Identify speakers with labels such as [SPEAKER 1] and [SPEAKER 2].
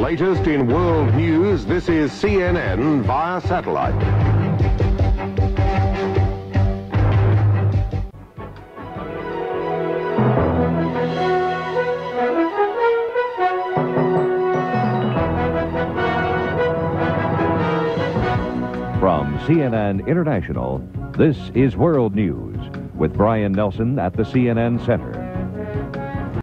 [SPEAKER 1] latest in world news, this is CNN via satellite.
[SPEAKER 2] From CNN International, this is World News with Brian Nelson at the CNN Center.